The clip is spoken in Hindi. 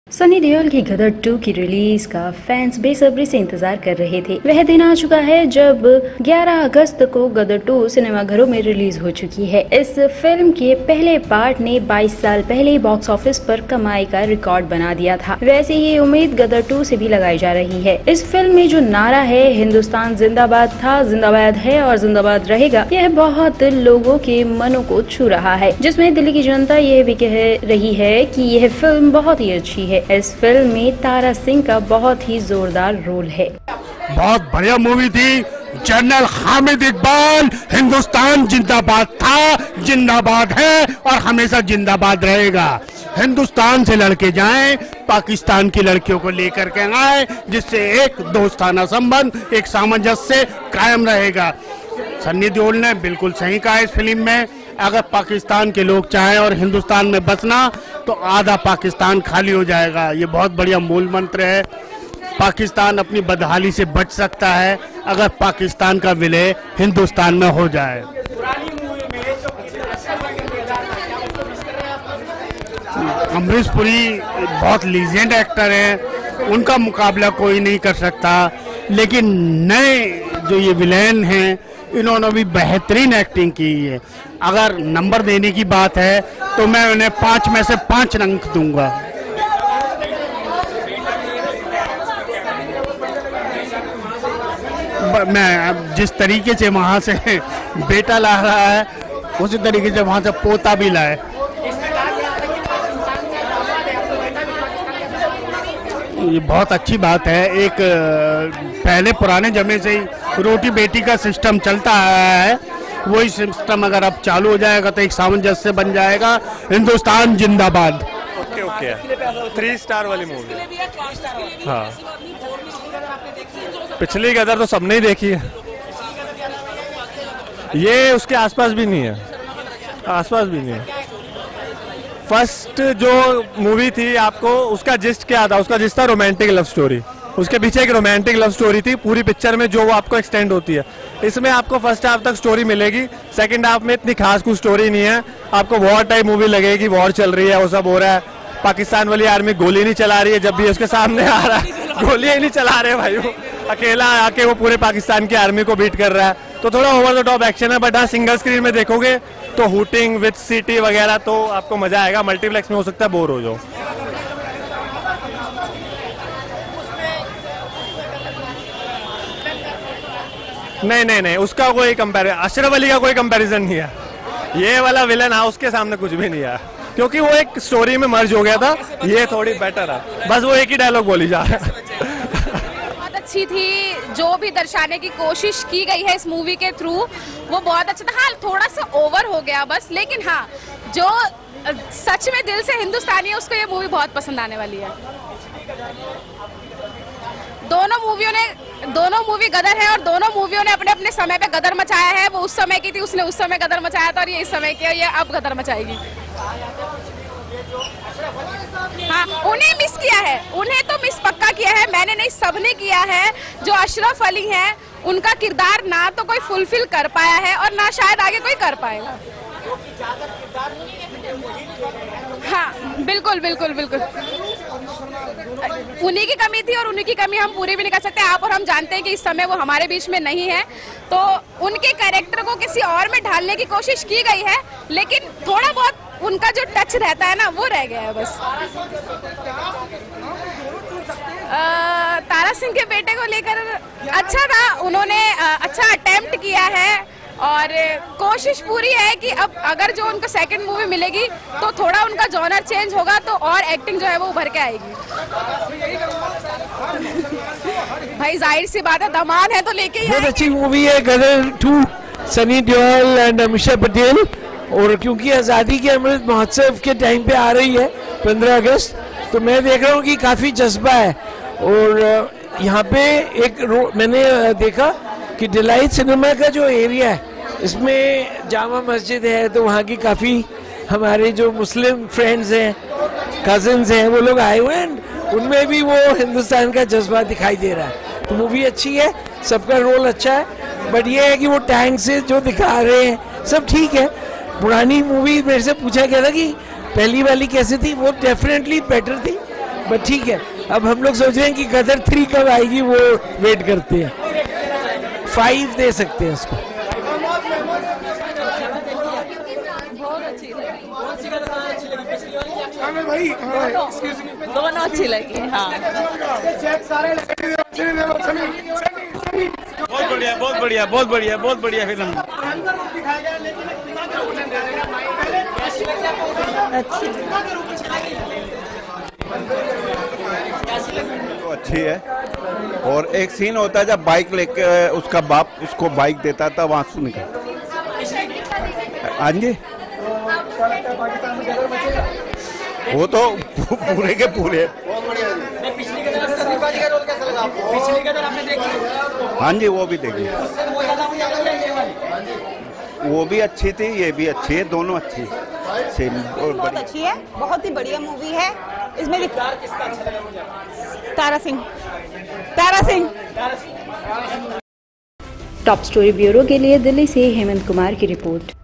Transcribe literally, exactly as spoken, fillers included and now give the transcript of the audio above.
सनी देओल की गदर टू की रिलीज का फैंस बेसब्री से इंतजार कर रहे थे। वह दिन आ चुका है जब ग्यारह अगस्त को गदर टू सिनेमाघरों में रिलीज हो चुकी है। इस फिल्म के पहले पार्ट ने बाईस साल पहले बॉक्स ऑफिस पर कमाई का रिकॉर्ड बना दिया था। वैसे ये उम्मीद गदर टू से भी लगाई जा रही है। इस फिल्म में जो नारा है, हिंदुस्तान जिंदाबाद था, जिंदाबाद है और जिंदाबाद रहेगा, यह बहुत लोगों के मनों को छू रहा है, जिसमें दिल्ली की जनता यह भी कह रही है कि यह फिल्म बहुत ही अच्छी है। इस फिल्म में तारा सिंह का बहुत ही जोरदार रोल है। बहुत बढ़िया मूवी थी। जनरल हामिद इकबाल, हिंदुस्तान जिंदाबाद था, जिंदाबाद है और हमेशा जिंदाबाद रहेगा। हिंदुस्तान से लड़के जाएं, पाकिस्तान की लड़कियों को लेकर के आए, जिससे एक दोस्ताना संबंध, एक सामंजस्य कायम रहेगा। सन्नी देओल ने बिल्कुल सही कहा इस फिल्म में। अगर पाकिस्तान के लोग चाहें और हिंदुस्तान में बसना तो आधा पाकिस्तान खाली हो जाएगा। ये बहुत बढ़िया मूल मंत्र है। पाकिस्तान अपनी बदहाली से बच सकता है अगर पाकिस्तान का विलय हिंदुस्तान में हो जाए। अमरीश पुरी बहुत लीजेंड एक्टर हैं, उनका मुकाबला कोई नहीं कर सकता। लेकिन नए जो ये विलेन हैं, इन्होंने भी बेहतरीन एक्टिंग की है। अगर नंबर देने की बात है तो मैं उन्हें पाँच में से पाँच अंक दूंगा। मैं जिस तरीके से वहाँ से बेटा ला रहा है, उसी तरीके से वहाँ से पोता भी लाए। ये बहुत अच्छी बात है। एक पहले पुराने जमाने से ही रोटी बेटी का सिस्टम चलता आया है, वही सिस्टम अगर अब चालू हो जाएगा तो एक सामंजस्य बन जाएगा। हिंदुस्तान जिंदाबाद। ओके ओके थ्री स्टार वाली मूवी। हाँ, पिछली गदर तो सबने ही देखी है, ये उसके आसपास भी नहीं है, आसपास भी नहीं है। फर्स्ट जो मूवी थी, आपको उसका जिस्ट क्या था? उसका जिस्ट था रोमांटिक लव स्टोरी। उसके पीछे एक रोमांटिक लव स्टोरी थी पूरी पिक्चर में, जो वो आपको एक्सटेंड होती है। इसमें आपको फर्स्ट हाफ तक स्टोरी मिलेगी, सेकंड हाफ में इतनी खास कुछ स्टोरी नहीं है। आपको वॉर टाइप मूवी लगेगी, वॉर चल रही है, वो सब हो रहा है। पाकिस्तान वाली आर्मी गोली नहीं चला रही है, जब भी उसके सामने आ रहा है गोलियां ही नहीं चला रहे भाई, वो अकेला आके वो पूरे पाकिस्तान की आर्मी को बीट कर रहा है। तो थोड़ा ओवर द टॉप एक्शन है, बट हाँ सिंगल स्क्रीन में देखोगे तो हुटिंग विद सीटी वगैरह तो आपको मजा आएगा। मल्टीप्लेक्स में हो सकता है बोर हो जाओ। नहीं नहीं नहीं, उसका कोई कंपैरिजन, अशरफ अली का कोई कंपैरिजन नहीं है। ये वाला विलन, हाँ उसके सामने कुछ भी नहीं है, क्योंकि वो एक स्टोरी में मर्ज हो गया था। ये थोड़ी बेटर है, बस वो एक ही डायलॉग बोली जा रहा है। बहुत अच्छी थी, जो भी दर्शाने की कोशिश की गई है इस मूवी के थ्रू वो बहुत अच्छा था। हाँ थोड़ा सा ओवर हो गया बस, लेकिन हाँ जो सच में दिल से हिंदुस्तानी है उसको ये मूवी बहुत पसंद आने वाली है। दोनों मूवियों ने दोनों मूवी गदर है और दोनों मूवियों ने अपने अपने समय पे गदर मचाया है। वो उस समय की थी, उसने उस समय गदर मचाया था, और ये इस समय की है, ये अब गदर मचाएगी। हाँ उन्हें मिस किया है, उन्हें तो मिस पक्का किया है, मैंने नहीं सबने किया है। जो अशरफ अली हैं उनका किरदार ना तो कोई फुलफिल कर पाया है और ना शायद आगे कोई कर पाएगा। हाँ बिल्कुल बिल्कुल बिल्कुल, उन्हीं की कमी थी और उन्हीं की कमी हम पूरी भी नहीं कर सकते। आप और हम जानते हैं कि इस समय वो हमारे बीच में नहीं है, तो उनके कैरेक्टर को किसी और में ढालने की कोशिश की गई है, लेकिन थोड़ा बहुत उनका जो टच रहता है ना वो रह गया है बस। आ, तारा सिंह के बेटे को लेकर अच्छा था, उन्होंने अच्छा अटेम्प्ट किया है और कोशिश पूरी है कि अब अगर जो उनको सेकंड मूवी मिलेगी तो थोड़ा उनका जॉनर चेंज होगा तो और एक्टिंग जो है वो उभर के आएगी। भाई जाहिर सी बात है, दामाद है तो लेके ही बहुत अच्छी मूवी है गदर टू, सनी देओल एंड अमीषा पटेल। और क्योंकि आज़ादी के अमृत महोत्सव के टाइम पे आ रही है पंद्रह अगस्त, तो मैं देख रहा हूँ कि काफ़ी जज्बा है। और यहाँ पे एक मैंने देखा कि डिलाइट सिनेमा का जो एरिया है, इसमें जामा मस्जिद है, तो वहाँ की काफ़ी हमारे जो मुस्लिम फ्रेंड्स हैं, कजिन्स हैं, वो लोग आए हुए हैं, उनमें भी वो हिंदुस्तान का जज्बा दिखाई दे रहा है। तो मूवी अच्छी है, सबका रोल अच्छा है, बट ये है कि वो टैंक से जो दिखा रहे हैं सब ठीक है। पुरानी मूवी मेरे से पूछा गया था कि पहली वाली कैसी थी, वो डेफिनेटली बेटर थी, बट ठीक है, अब हम लोग सोच रहे हैं कि गदर थ्री कब आएगी, वो वेट करते हैं। फाइव दे सकते हैं उसको। दोनों अच्छी लगी, हाँ। बहुत बढ़िया, बहुत बढ़िया, बहुत बढ़िया, बहुत बढ़िया फिल्म। तो अच्छी है। और एक सीन होता है जब बाइक लेके उसका बाप उसको बाइक देता था, वहां से निकल। हाँ जी, वो तो पूरे के पूरे। हाँ जी, वो भी देखी, वो भी अच्छी थी, ये भी अच्छी है, दोनों अच्छी सेम। बहुत अच्छी है, बहुत ही बढ़िया मूवी है। इसमें Tara Singh Tara Singh top story bureau के लिए दिल्ली से हेमंत कुमार की रिपोर्ट।